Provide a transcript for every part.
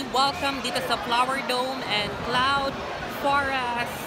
Welcome dito sa Flower Dome and Cloud Forest.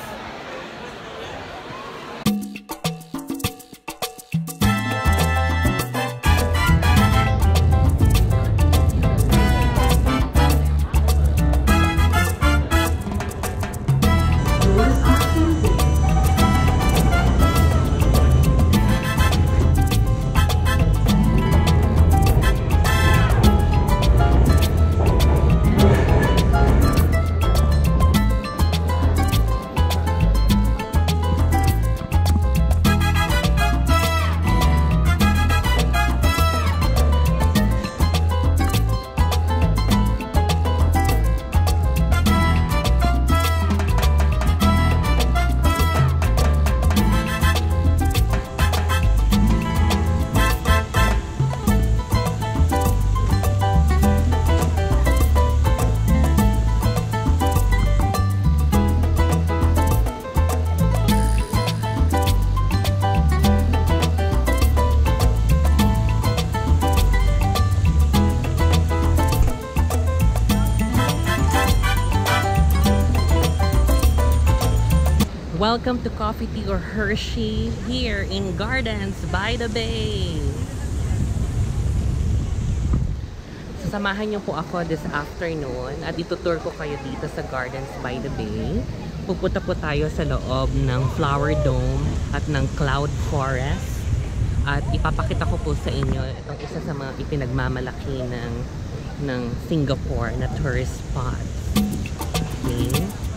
Welcome to Coffee Tea or Hershey here in Gardens by the Bay. Sasamahan niyo po ako this afternoon at itutour ko kayo dito sa Gardens by the Bay. Pupunta po tayo sa loob ng Flower Dome at ng Cloud Forest. At ipapakita ko po sa inyo itong isa sa mga ipinagmamalaki ng Singapore na tourist spot. Okay.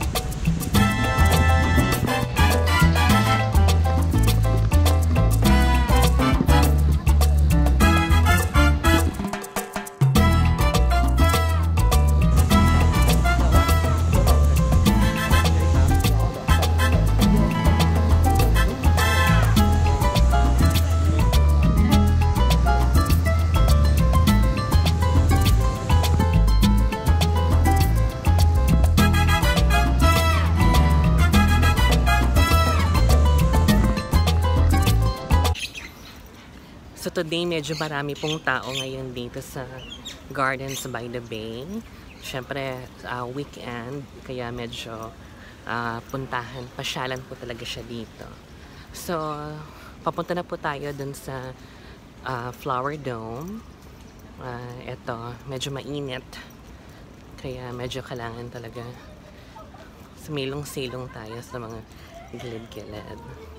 So today medyo marami pong tao ngayon dito sa Gardens by the Bay. Siyempre weekend, kaya medyo puntahan, pasyalan po talaga siya dito. So papunta na po tayo dun sa Flower Dome. Eto, medyo mainit. Kaya medyo kailangan talaga sumilong-silong tayo sa mga gilid-gilid.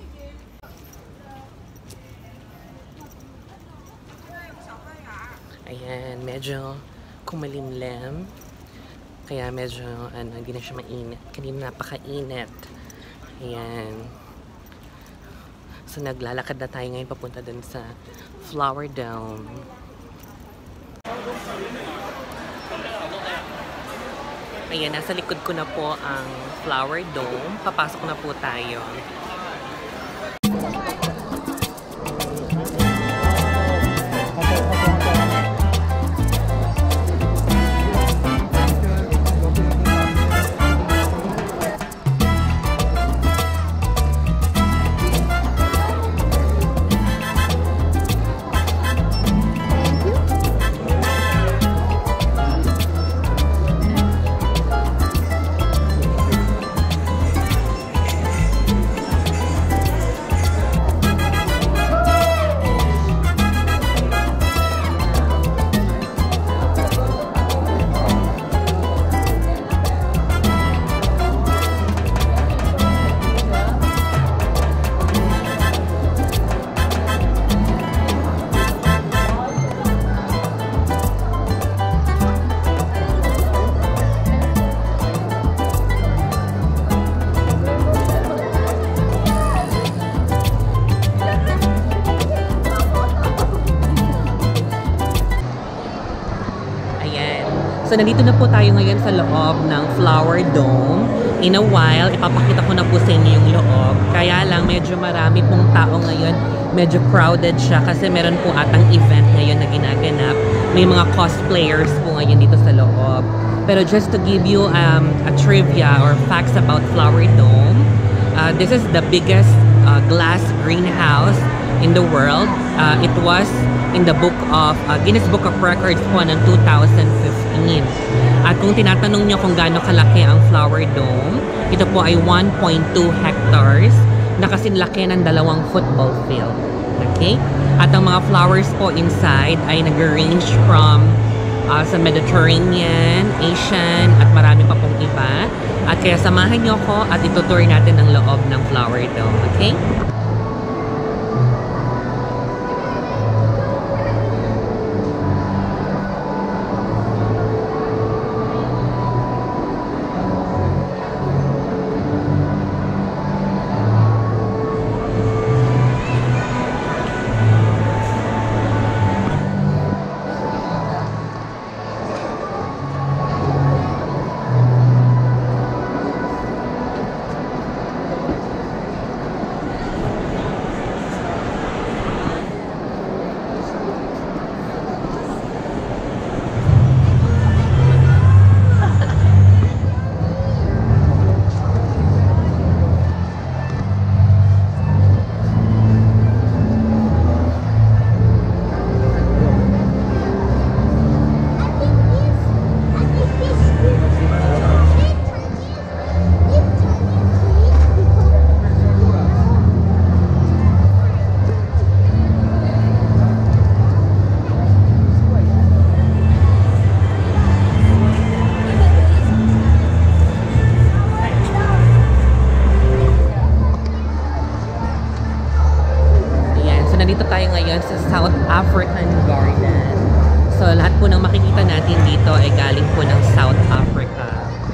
Ayan, medyo kumalimlim. Kaya medyo, hindi na siya mainit. Kanina napakainit. Ayan. So, naglalakad na tayo ngayon papunta dun sa Flower Dome. Ayan, nasa likod ko na po ang Flower Dome. Papasok na po tayo. So, nandito na po tayo ngayon sa loob ng Flower Dome. In a while, ipapakita ko na po sa inyo yung loob. Kaya lang, medyo marami pong tao ngayon. Medyo crowded siya kasi meron po atang event ngayon na ginaganap. May mga cosplayers po ngayon dito sa loob. Pero just to give you a trivia or facts about Flower Dome, this is the biggest glass greenhouse in the world. It was in the Guinness Book of Records po ng 2015. At kung tinatanong nyo kung gaano kalaki ang flower dome, ito po ay 1.2 hectares na kasinlaki ng 2 football field. Okay? At ang mga flowers po inside ay nag-range from sa Mediterranean, Asian, at marami pa pong iba. At kaya samahan nyo ko at itutour natin ang loob ng flower dome. Okay? Nandito tayo ngayon sa South African Garden. So, lahat po ng makikita natin dito ay galing po ng South Africa.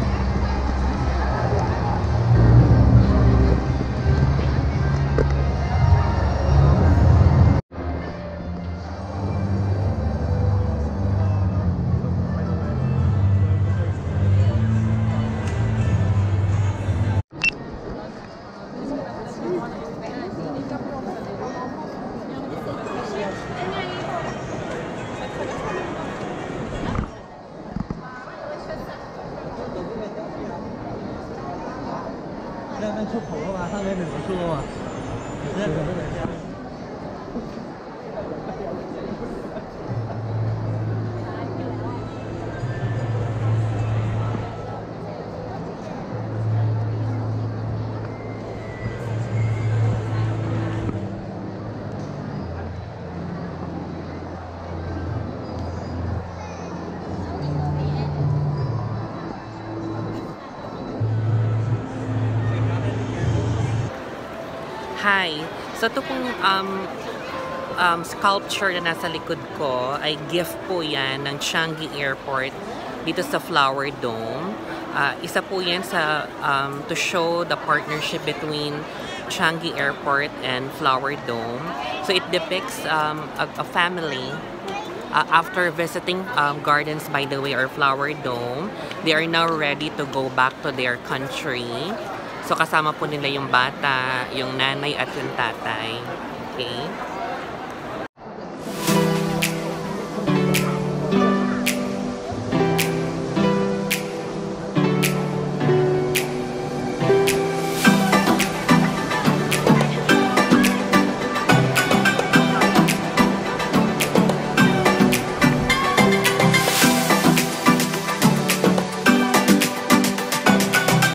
Hi! So ito pong sculpture na nasa likod ko ay gift po yan ng Changi Airport dito sa Flower Dome. Isa po yan sa to show the partnership between Changi Airport and Flower Dome. So it depicts a family after visiting Gardens by the Way or Flower Dome. They are now ready to go back to their country. So kasama po nila yung bata, yung nanay at yung tatay. Okay?